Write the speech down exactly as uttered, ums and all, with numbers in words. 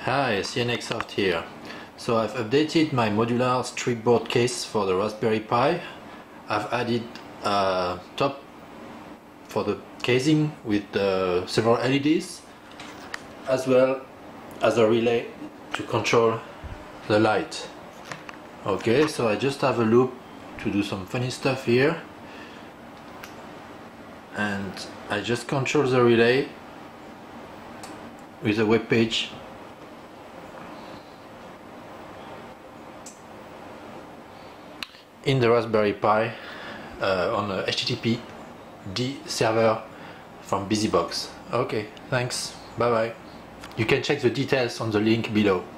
Hi, CNXsoft here. So I've updated my modular strip board case for the Raspberry Pi. I've added a top for the casing with uh, several L E Ds, as well as a relay to control the light. Okay, so I just have a loop to do some funny stuff here, and I just control the relay with a web page. In the Raspberry Pi uh, on a H T T P D server from BusyBox. Okay, thanks, bye bye. You can check the details on the link below.